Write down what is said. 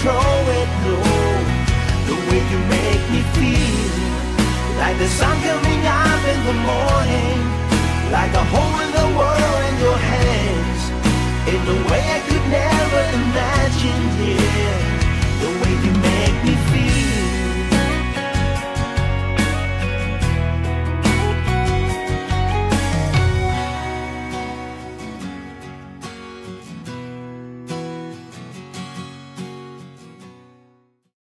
control it, no. The way you make me feel, like the sun coming up in the morning, like a hole in the world in your hands, in the way